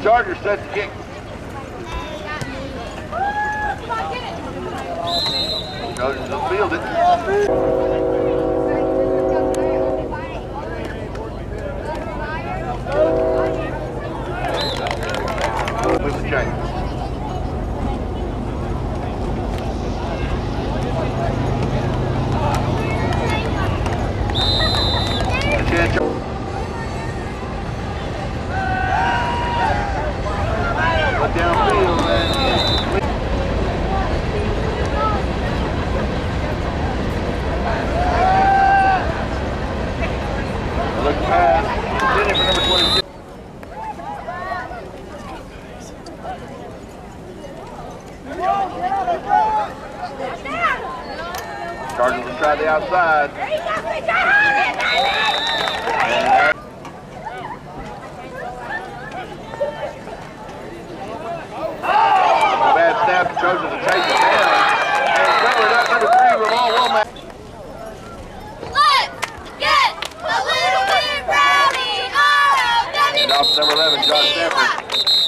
Chargers set to kick. Chargers will field it. With the chain. Downfield and look past, sending for number 22. Chargers will try the outside. Bad snap, Chargers will chase it down. And covered up number 3, Ramon Womack. Let's get a little bit rowdy. Oh, And off number 11, John Stafford.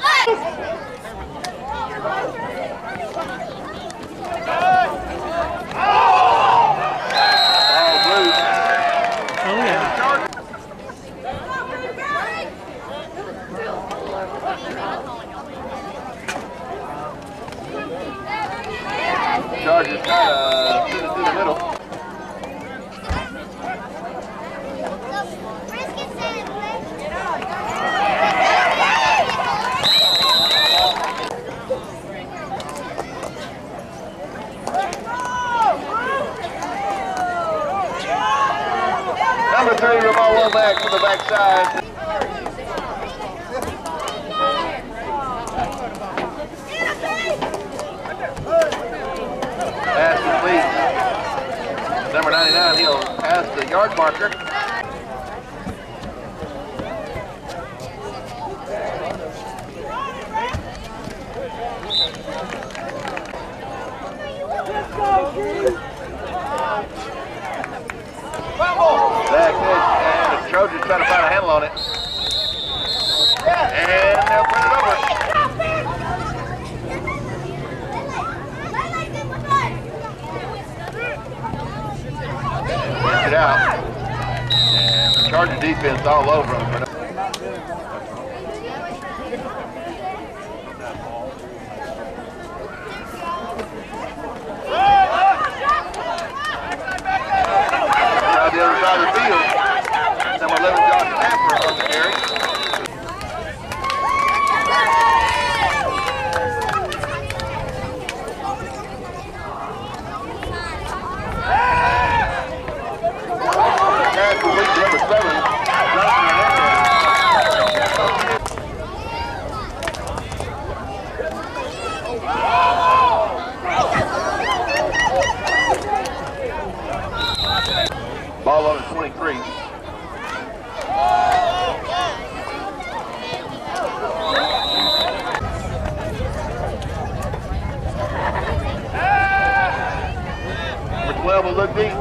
Chargers send it through the middle. Number 3, Ramon Womack from the backside. Pass complete. Number 99, he'll pass the yard marker. Back pitch, and the Trojans trying to find a handle on it. And they'll put it over. It out, and the Charger defense all over them. Now the other side of the field, number 11, Josh Stafford on the carry. Pass complete to number 7, Johnson Ball on the 23. Number 12 will look deep.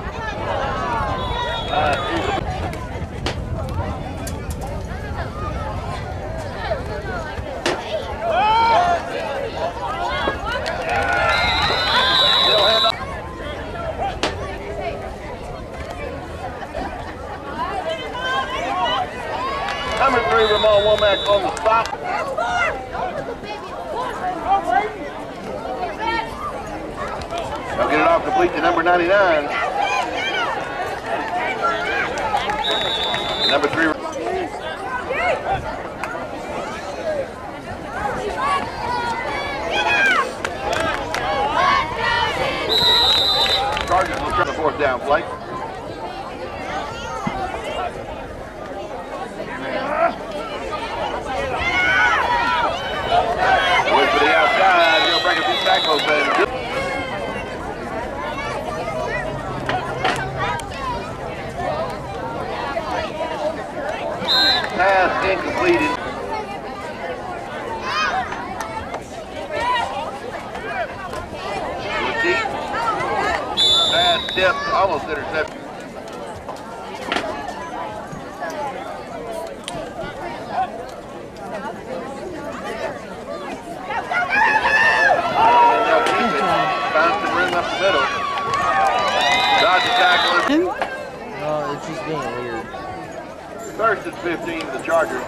Number 3, Ramon Womack on the stop. They'll get it off complete to number 99. Number 3. Chargers will try the 4th down play. Wait for the outside, he'll break a few tackles and pass incompleted. Deep. Pass tipped, almost intercepted. the middle. Dodge the tackle. No, it's just being weird. First and 15 to the Chargers.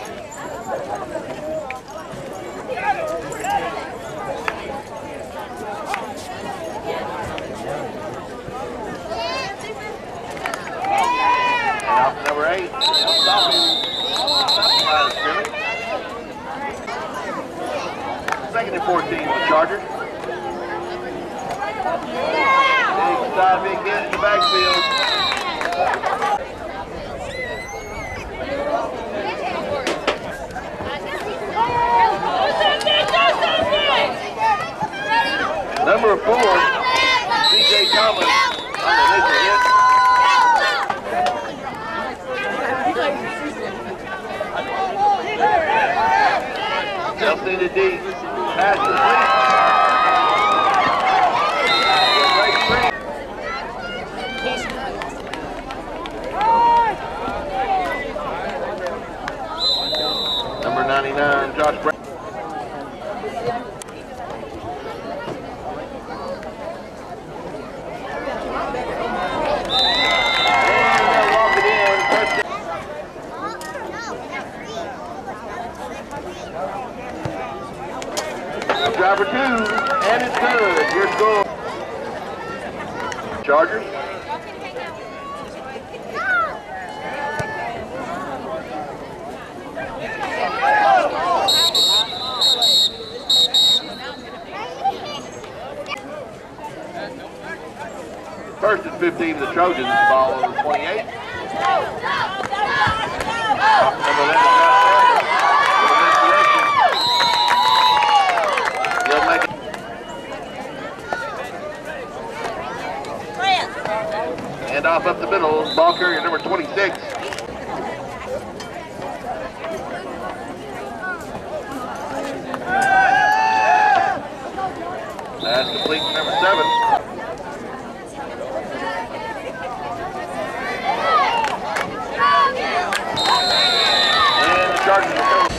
And off to number 8. Stop him. Line of scrimmage. Second and 14 to the Chargers. Big stop, big hit in the backfield. Number 4, C.J. Thomas on the initial hit. Nelson to deep. Pass complete. Number 99, Josh Brown. Driver 2, and it's good. Your score. Chargers. First and 15 to the Trojans. Ball on the 28. Number 11. And off up the middle, ball carrier number 26. Pass complete to number 7. And the Chargers are coming.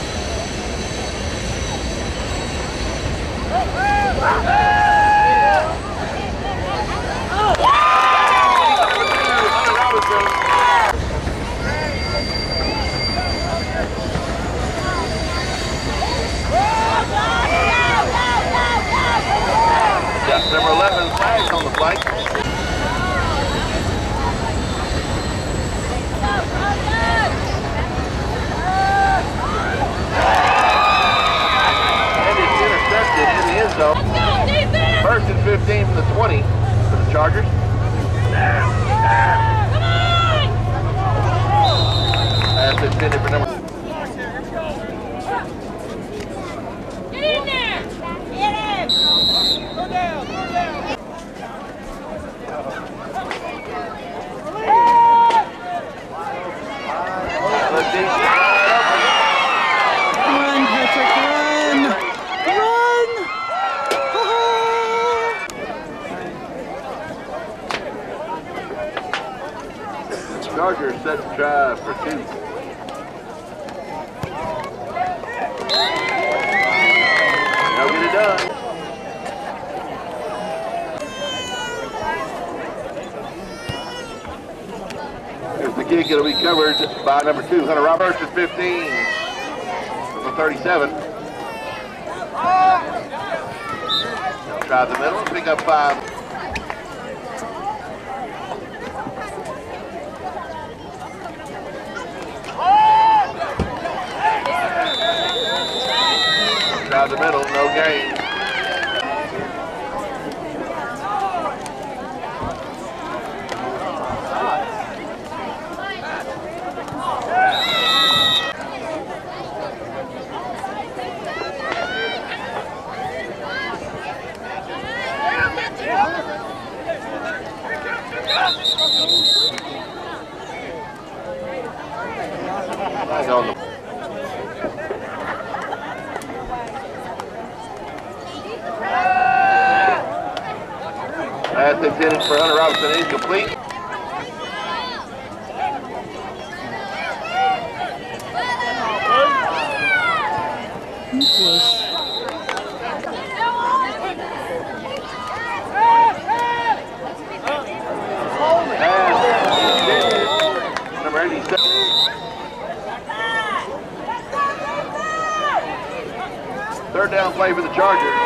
Got number 11 flags on the flight. And it's intercepted in the end zone. First and 15 from the 20 for the Chargers. Pass intended for number. Get in there! Get him! Go down! Go down! Run, Patrick, run! Run! Chargers set to try for 2. They'll get it done. Here's the kick. It'll be covered by number 2, Hunter Roberts at 15. Number 37. Try the middle, pick up 5. Try the middle, no gain. Hang on the pass intended for Hunter Robinson, incomplete. Close. Third down play for the Chargers.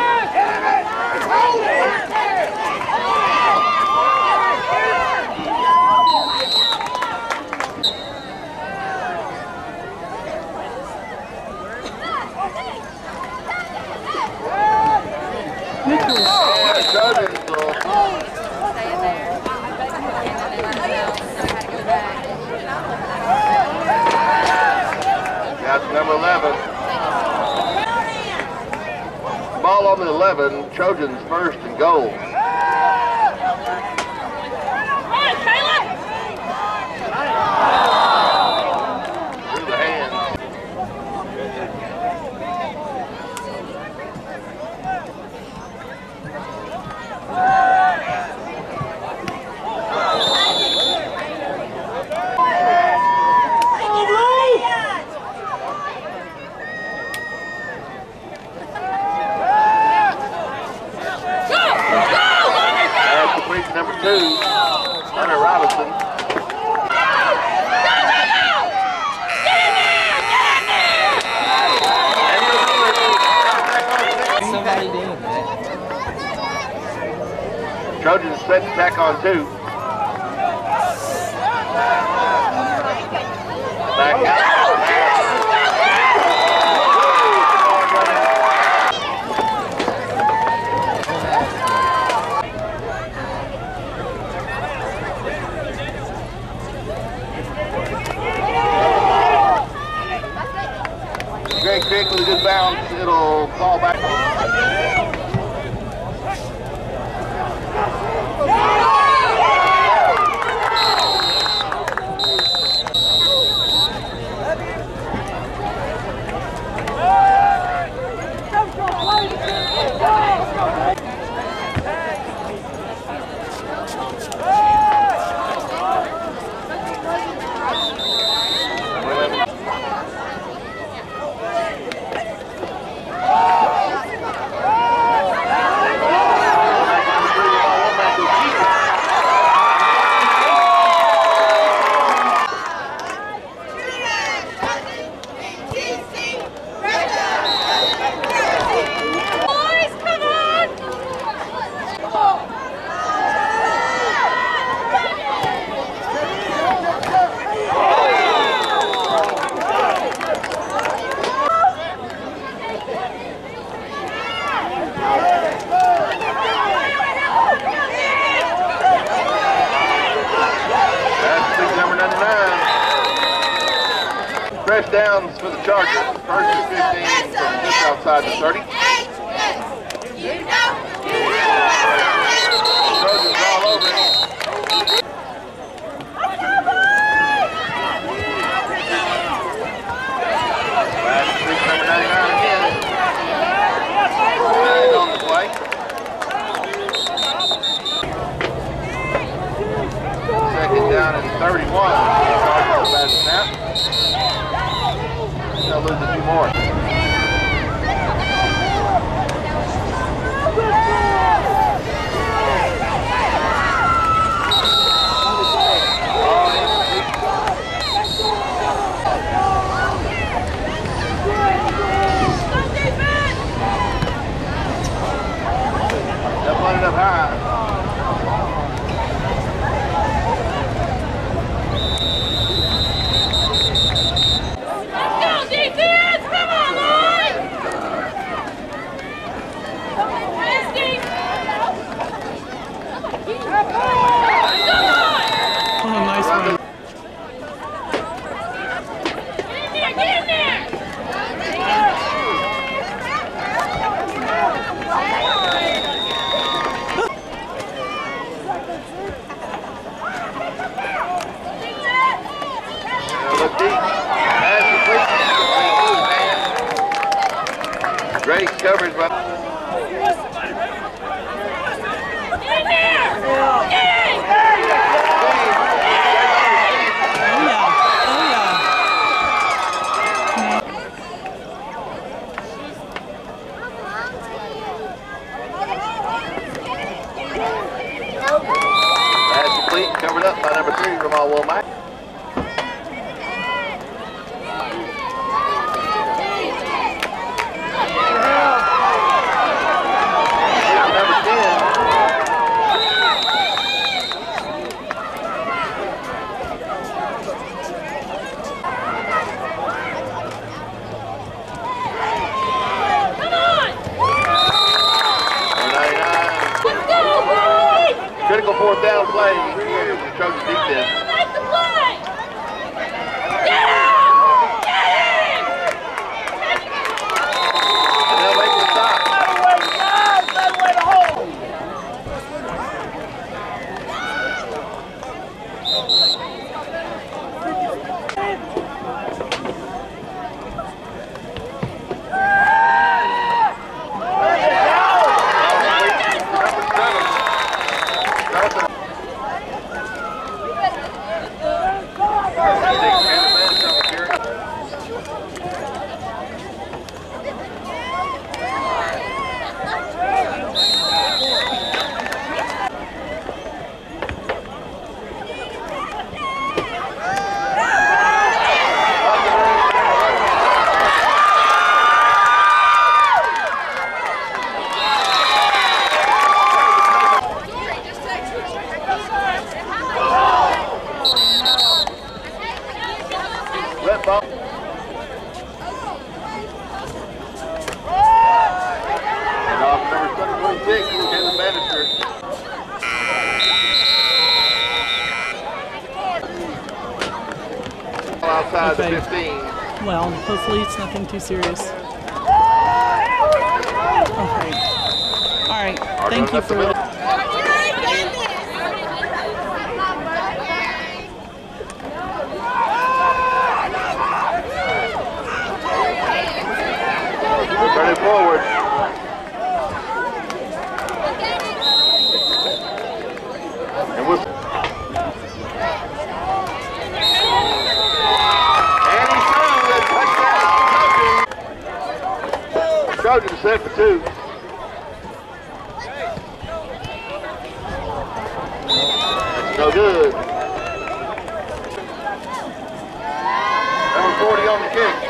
That's number 11. Ball on the 11, Trojans first and goal. Through the hands. Number 2, Hunter Robinson. Somebody doing that. Trojans set to tack on 2. Back out. Greg Crick with a good bounce. It'll fall back. Fresh downs for the Chargers. First and 15 from just outside the 30. Trojans all over it. That's number 99 again. Right on the play. Second down and 31. Chargers last snap. They'll lose a few more. They'll put it up high. Great coverage by That's complete, covered up by number 3, Ramal Womack. offense. Make the play! Get him! Get him! And they'll make the stop. Better way to guys! Better way to hold! Let ball. And off number 26, Kevin Bannister. Outside the 15. Well, hopefully it's nothing too serious. Okay. All right. Thank you for that. Turn it forward. And we'll... And he's through the touchdown. Trojans set for 2. That's no good. Number 40 on the kick.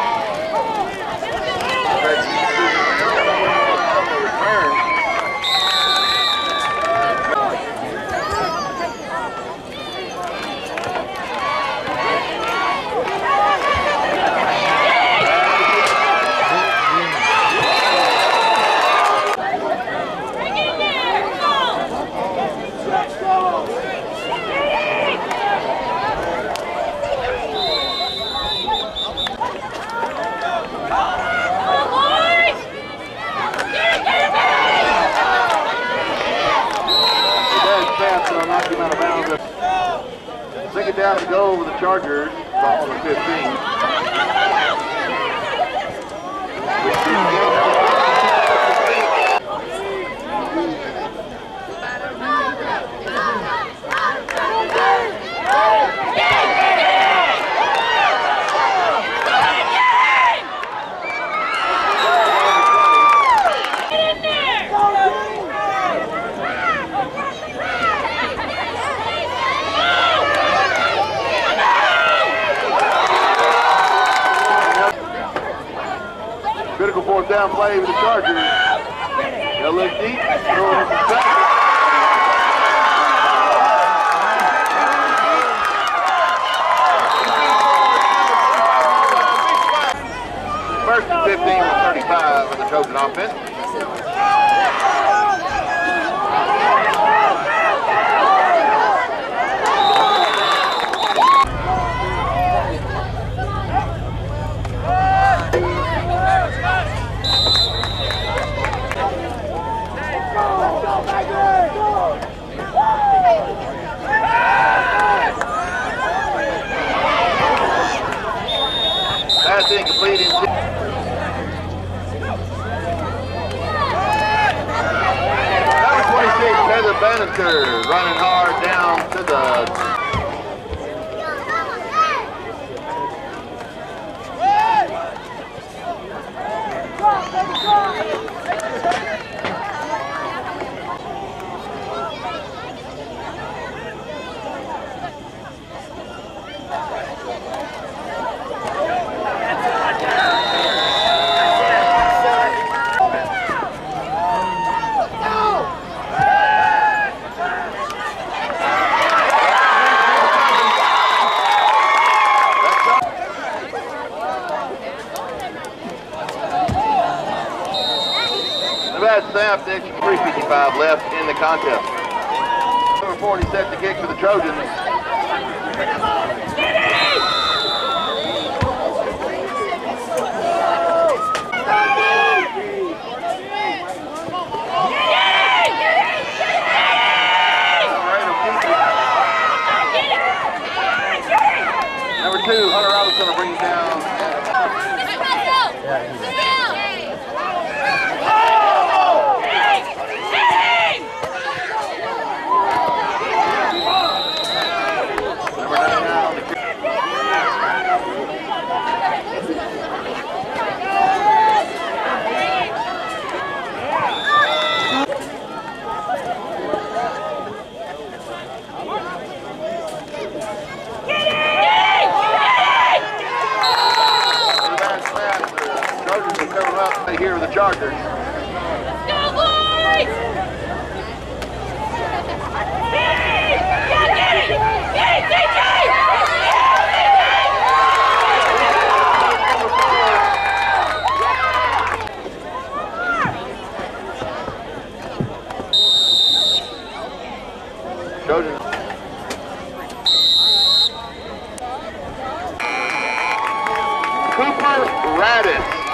Knock him out of bounds. Second down to go over the Chargers. Ball on the 15. Critical fourth down play with the Chargers. They'll look deep. Throw it back. First and 15 with 35 of the Trojan offense. That's incomplete. Number 26, Heather Bannister, running hard down to the... Bad snap, the extra 3:55 left in the contest. Number 40 set the kick for the Trojans. Number 2, Hunter Roberts going to bring you down. Number 99 on the kick. Here with the Chargers. Go, boys! Trojans. Cooper Radis.